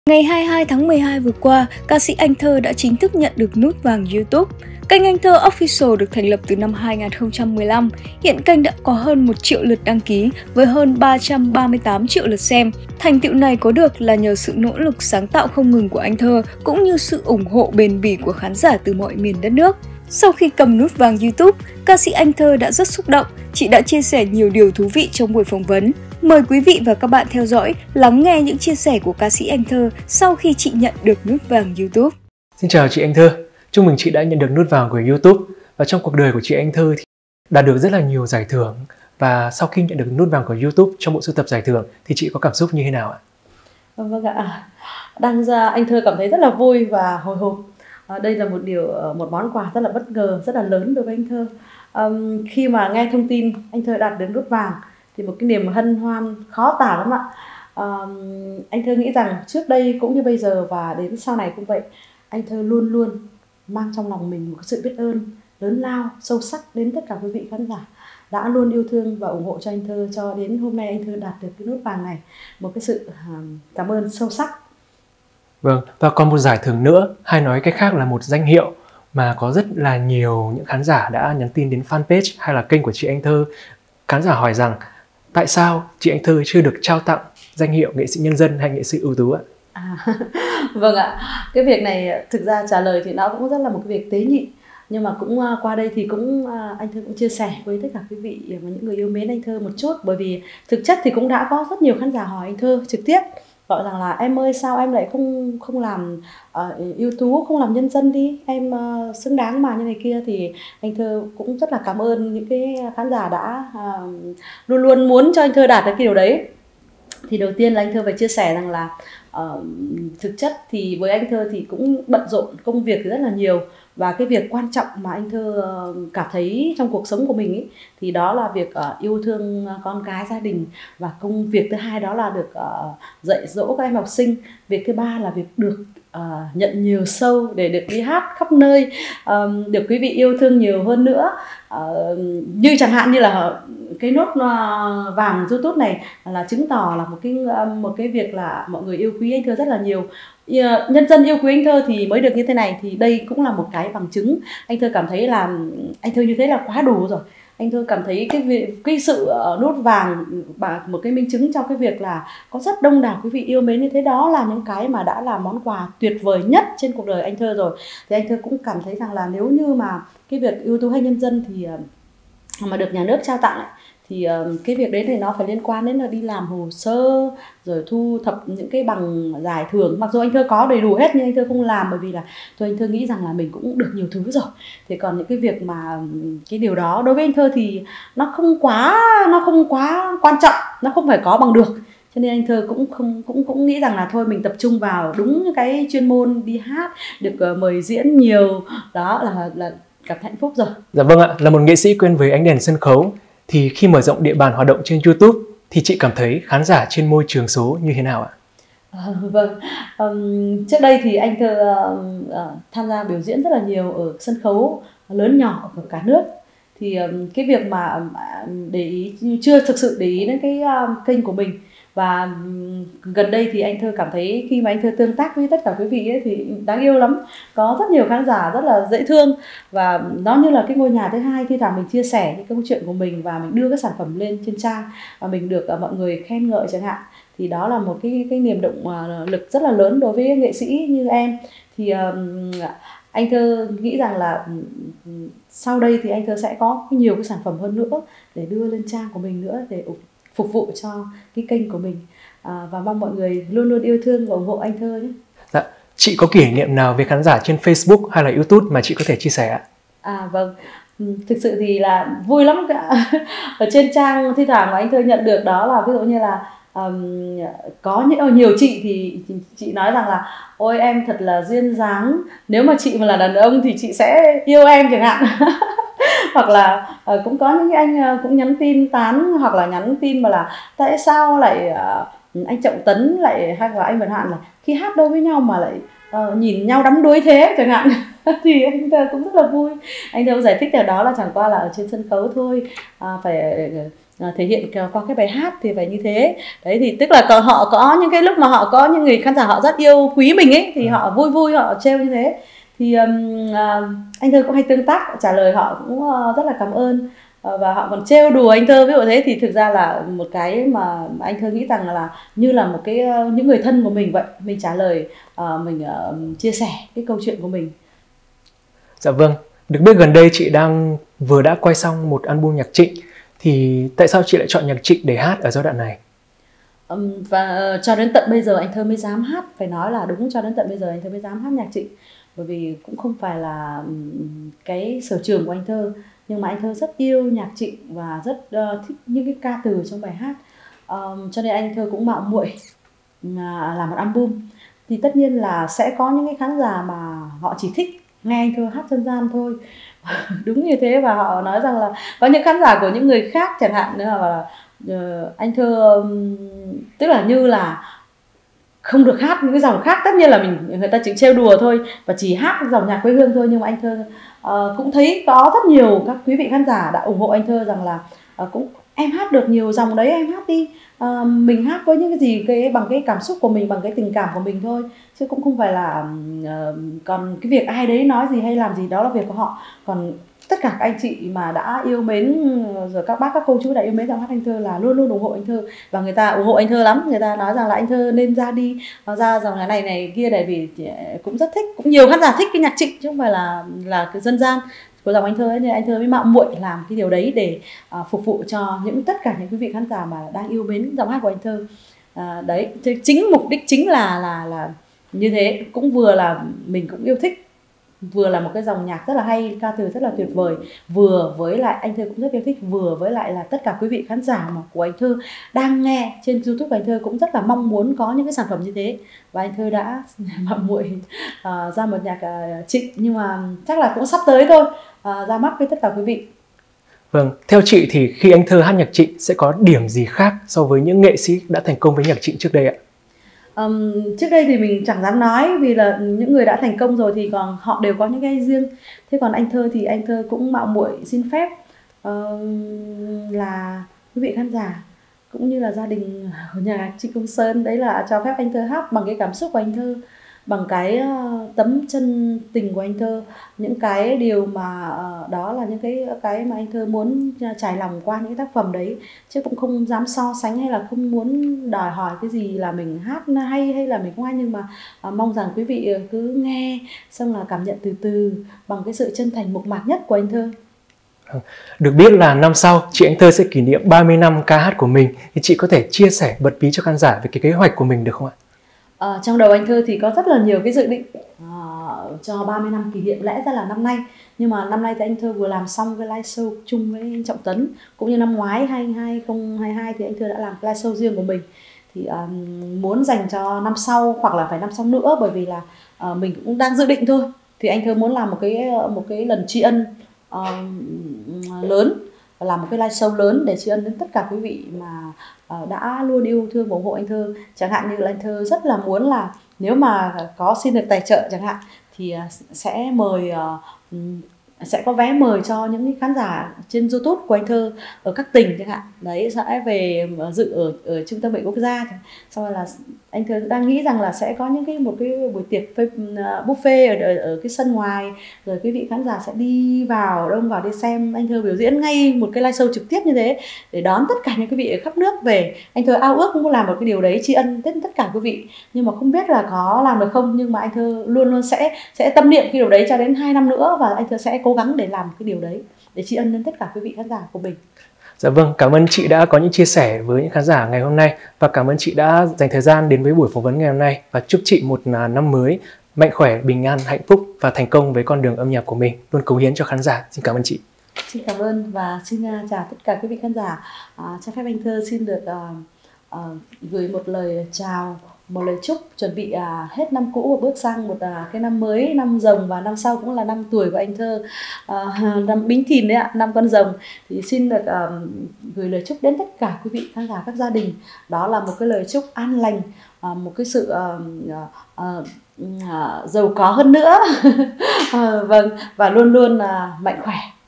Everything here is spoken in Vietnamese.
Ngày 22 tháng 12 vừa qua, ca sĩ Anh Thơ đã chính thức nhận được nút vàng YouTube. Kênh Anh Thơ Official được thành lập từ năm 2015. Hiện kênh đã có hơn 1 triệu lượt đăng ký với hơn 338 triệu lượt xem. Thành tựu này có được là nhờ sự nỗ lực sáng tạo không ngừng của Anh Thơ cũng như sự ủng hộ bền bỉ của khán giả từ mọi miền đất nước. Sau khi cầm nút vàng YouTube, ca sĩ Anh Thơ đã rất xúc động. Chị đã chia sẻ nhiều điều thú vị trong buổi phỏng vấn. Mời quý vị và các bạn theo dõi, lắng nghe những chia sẻ của ca sĩ Anh Thơ sau khi chị nhận được nút vàng YouTube. Xin chào chị Anh Thơ, chúc mừng chị đã nhận được nút vàng của YouTube. Và trong cuộc đời của chị Anh Thơ thì đạt được rất là nhiều giải thưởng. Và sau khi nhận được nút vàng của YouTube trong bộ sưu tập giải thưởng thì chị có cảm xúc như thế nào ạ? Vâng ạ, đăng ra Anh Thơ cảm thấy rất là vui và hồi hộp. Đây là một món quà rất là bất ngờ, rất là lớn đối với Anh Thơ. Khi mà nghe thông tin Anh Thơ đạt được nút vàng thì một cái niềm hân hoan khó tả lắm ạ. Anh Thơ nghĩ rằng trước đây cũng như bây giờ và đến sau này cũng vậy, Anh Thơ luôn luôn mang trong lòng mình một cái sự biết ơn lớn lao, sâu sắc đến tất cả quý vị khán giả đã luôn yêu thương và ủng hộ cho Anh Thơ cho đến hôm nay Anh Thơ đạt được cái nút vàng này. Một cái sự cảm ơn sâu sắc. Vâng, và còn một giải thưởng nữa, hay nói cách khác là một danh hiệu mà có rất là nhiều những khán giả đã nhắn tin đến fanpage hay là kênh của chị Anh Thơ. Khán giả hỏi rằng tại sao chị Anh Thơ chưa được trao tặng danh hiệu nghệ sĩ nhân dân hay nghệ sĩ ưu tú ạ? Vâng ạ, cái việc này thực ra trả lời thì nó cũng rất là một cái việc tế nhị. Nhưng mà cũng qua đây thì anh Thơ cũng chia sẻ với tất cả quý vị và những người yêu mến Anh Thơ một chút. Bởi vì thực chất thì cũng đã có rất nhiều khán giả hỏi Anh Thơ trực tiếp, gọi rằng là em ơi sao em lại không làm ưu tú, không làm nhân dân đi, em xứng đáng mà như này kia. Thì Anh Thơ cũng rất là cảm ơn những cái khán giả đã luôn luôn muốn cho Anh Thơ đạt được cái điều đấy. Thì đầu tiên là Anh Thơ phải chia sẻ rằng là thực chất thì với Anh Thơ thì cũng bận rộn, công việc thì rất là nhiều. Và cái việc quan trọng mà Anh Thơ cảm thấy trong cuộc sống của mình ý, thì đó là việc yêu thương con cái, gia đình. Và công việc thứ hai đó là được dạy dỗ các em học sinh. Việc thứ ba là việc được nhận nhiều show để được đi hát khắp nơi, được quý vị yêu thương nhiều hơn nữa. Như chẳng hạn như là cái nốt vàng YouTube này là chứng tỏ là một cái việc là mọi người yêu quý Anh Thơ rất là nhiều. Nhân dân yêu quý Anh Thơ thì mới được như thế này, thì đây cũng là một cái bằng chứng. Anh Thơ cảm thấy là Anh Thơ như thế là quá đủ rồi. Anh Thơ cảm thấy cái sự nút vàng và một cái minh chứng cho cái việc là có rất đông đảo quý vị yêu mến như thế, đó là những cái mà đã là món quà tuyệt vời nhất trên cuộc đời Anh Thơ rồi. Thì Anh Thơ cũng cảm thấy rằng là nếu như mà cái việc ưu tú hay nhân dân thì mà được nhà nước trao tặng ấy, thì cái việc đấy thì nó phải liên quan đến là đi làm hồ sơ rồi thu thập những cái bằng giải thưởng. Mặc dù Anh Thơ có đầy đủ hết nhưng Anh Thơ không làm, bởi vì là Anh Thơ nghĩ rằng là mình cũng được nhiều thứ rồi. Thì còn những cái việc mà cái điều đó đối với Anh Thơ thì nó không quá quan trọng, nó không phải có bằng được. Cho nên Anh Thơ cũng nghĩ rằng là thôi mình tập trung vào đúng cái chuyên môn đi hát, được mời diễn nhiều, đó là cảm thấy hạnh phúc rồi. Dạ vâng ạ, là một nghệ sĩ quen với ánh đèn sân khấu thì khi mở rộng địa bàn hoạt động trên YouTube thì chị cảm thấy khán giả trên môi trường số như thế nào ạ? Vâng, trước đây thì Anh Thơ tham gia biểu diễn rất là nhiều ở sân khấu lớn nhỏ ở cả nước. Thì cái việc mà để ý, chưa thực sự để ý đến cái kênh của mình. Và gần đây thì Anh Thơ cảm thấy khi mà Anh Thơ tương tác với tất cả quý vị ấy, thì đáng yêu lắm. Có rất nhiều khán giả rất là dễ thương. Và nó như là cái ngôi nhà thứ hai, khi nào mình chia sẻ những câu chuyện của mình và mình đưa cái sản phẩm lên trên trang và mình được mọi người khen ngợi chẳng hạn, thì đó là một cái niềm động lực rất là lớn đối với nghệ sĩ như em. Thì Anh Thơ nghĩ rằng là sau đây thì Anh Thơ sẽ có nhiều cái sản phẩm hơn nữa để đưa lên trang của mình nữa, để phục vụ cho cái kênh của mình. Và mong mọi người luôn luôn yêu thương và ủng hộ Anh Thơ nhé. Dạ, chị có kỷ niệm nào với khán giả trên Facebook hay là YouTube mà chị có thể chia sẻ ạ? Vâng, thực sự thì là vui lắm cả. Ở trên trang thi thoảng mà Anh Thơ nhận được đó là ví dụ như là có nhiều chị thì chị nói rằng là ôi em thật là duyên dáng, nếu mà chị mà là đàn ông thì chị sẽ yêu em chẳng hạn. Hoặc là cũng có những anh cũng nhắn tin tán, hoặc là nhắn tin mà là tại sao lại anh Trọng Tấn lại hay là anh Vận Hạn là khi hát đôi với nhau mà lại nhìn nhau đắm đuối thế chẳng hạn. Thì Anh Thơ cũng rất là vui. Anh Thơ giải thích ở đó là chẳng qua là ở trên sân khấu thôi, phải thể hiện qua cái bài hát thì phải như thế. Đấy thì tức là họ có những cái lúc mà họ có những người khán giả họ rất yêu quý mình ấy, thì họ vui vui họ trêu như thế. Thì anh Thơ cũng hay tương tác, trả lời họ cũng rất là cảm ơn, và họ còn trêu đùa anh Thơ ví dụ thế. Thì thực ra là một cái mà anh Thơ nghĩ rằng là như là một cái những người thân của mình vậy, mình trả lời, mình chia sẻ cái câu chuyện của mình. Dạ vâng, được biết gần đây chị vừa đã quay xong một album nhạc Trịnh, thì tại sao chị lại chọn nhạc Trịnh để hát ở giai đoạn này? Và cho đến tận bây giờ anh Thơ mới dám hát, phải nói là đúng, cho đến tận bây giờ anh Thơ mới dám hát nhạc Trịnh, bởi vì cũng không phải là cái sở trường của anh Thơ, nhưng mà anh Thơ rất yêu nhạc Trịnh và rất thích những cái ca từ trong bài hát, cho nên anh Thơ cũng mạo muội làm một album. Thì tất nhiên là sẽ có những cái khán giả mà họ chỉ thích nghe anh Thơ hát dân gian thôi. Đúng như thế, và họ nói rằng là có những khán giả của những người khác chẳng hạn nữa là anh Thơ tức là như là không được hát những cái dòng khác. Tất nhiên là người ta chỉ trêu đùa thôi và chỉ hát dòng nhạc quê hương thôi, nhưng mà anh Thơ cũng thấy có rất nhiều các quý vị khán giả đã ủng hộ anh Thơ rằng là cũng em hát được nhiều dòng đấy, em hát đi, mình hát với những cái gì bằng cái cảm xúc của mình, bằng cái tình cảm của mình thôi, chứ cũng không phải là còn cái việc ai đấy nói gì hay làm gì đó là việc của họ. Còn tất cả các anh chị mà đã yêu mến, rồi các bác các cô chú đã yêu mến giọng hát anh Thơ là luôn luôn ủng hộ anh Thơ, và người ta ủng hộ anh Thơ lắm. Người ta nói rằng là anh Thơ nên ra đi, ra dòng này kia này, vì cũng rất thích, cũng nhiều khán giả thích cái nhạc Trịnh chứ không phải là cái dân gian của dòng anh Thơ ấy, nên anh Thơ mới mạo muội làm cái điều đấy để phục vụ cho tất cả những quý vị khán giả mà đang yêu mến giọng hát của anh Thơ. Đấy, chính mục đích chính là như thế, cũng vừa là mình cũng yêu thích, vừa là một cái dòng nhạc rất là hay, ca từ rất là tuyệt vời, vừa với lại anh Thơ cũng rất yêu thích, vừa với lại là tất cả quý vị khán giả mà của anh Thơ đang nghe trên YouTube của anh Thơ cũng rất là mong muốn có những cái sản phẩm như thế, và anh Thơ đã mạo muội ra một nhạc Trịnh, nhưng mà chắc là cũng sắp tới thôi, ra mắt với tất cả quý vị. Vâng, theo chị thì khi anh Thơ hát nhạc Trịnh sẽ có điểm gì khác so với những nghệ sĩ đã thành công với nhạc Trịnh trước đây ạ? Trước đây thì mình chẳng dám nói, vì là những người đã thành công rồi thì còn họ đều có những cái riêng. Thế còn anh Thơ thì anh Thơ cũng mạo muội xin phép là quý vị khán giả cũng như là gia đình của nhà Trịnh Công Sơn, đấy là cho phép anh Thơ hát bằng cái cảm xúc của anh Thơ, bằng cái tấm chân tình của anh Thơ, những cái điều mà đó là những cái mà anh Thơ muốn trải lòng qua những tác phẩm đấy, chứ cũng không dám so sánh hay là không muốn đòi hỏi cái gì là mình hát hay là mình không hay, nhưng mà mong rằng quý vị cứ nghe xong là cảm nhận từ từ bằng cái sự chân thành mộc mạc nhất của anh Thơ. Được biết là năm sau chị Anh Thơ sẽ kỷ niệm 30 năm ca hát của mình, thì chị có thể chia sẻ bật mí cho khán giả về cái kế hoạch của mình được không ạ? Trong đầu anh Thơ thì có rất là nhiều cái dự định cho 30 năm kỷ niệm, lẽ ra là năm nay, nhưng mà năm nay thì anh Thơ vừa làm xong cái live show chung với anh Trọng Tấn, cũng như năm ngoái 2022 thì anh Thơ đã làm live show riêng của mình, thì muốn dành cho năm sau hoặc là phải năm sau nữa, bởi vì là mình cũng đang dự định thôi. Thì anh Thơ muốn làm một cái lần tri ân lớn, làm một cái live show lớn để tri ân đến tất cả quý vị mà đã luôn yêu thương và ủng hộ anh Thơ. Chẳng hạn như là anh Thơ rất là muốn là nếu mà có xin được tài trợ chẳng hạn thì sẽ mời sẽ có vé mời cho những cái khán giả trên YouTube của anh Thơ ở các tỉnh chẳng hạn, đấy sẽ về dự ở Trung tâm Bệnh Quốc gia. Sau rồi là anh Thơ đang nghĩ rằng là sẽ có một cái buổi tiệc buffet ở cái sân ngoài, rồi quý vị khán giả sẽ đông vào đi xem anh Thơ biểu diễn ngay một cái live show trực tiếp như thế, để đón tất cả những quý vị ở khắp nước về. Anh Thơ ao ước cũng làm một cái điều đấy tri ân tất cả quý vị, nhưng mà không biết là có làm được không, nhưng mà anh Thơ luôn luôn sẽ tâm niệm cái điều đấy cho đến 2 năm nữa, và anh Thơ sẽ cố gắng để làm cái điều đấy để tri ân đến tất cả quý vị khán giả của mình. Dạ vâng, cảm ơn chị đã có những chia sẻ với những khán giả ngày hôm nay, và cảm ơn chị đã dành thời gian đến với buổi phỏng vấn ngày hôm nay, và chúc chị một năm mới mạnh khỏe, bình an, hạnh phúc và thành công với con đường âm nhạc của mình, luôn cống hiến cho khán giả. Xin cảm ơn chị. Xin cảm ơn và xin chào tất cả quý vị khán giả. Cho phép anh Thơ xin được gửi một lời chào, một lời chúc chuẩn bị hết năm cũ và bước sang một cái năm mới, năm Rồng, và năm sau cũng là năm tuổi của anh Thơ, năm Bính Thìn đấy ạ, năm Con Rồng. Thì xin được gửi lời chúc đến tất cả quý vị khán giả, các gia đình, đó là một cái lời chúc an lành, một cái sự giàu có hơn nữa. Vâng, và luôn luôn mạnh khỏe.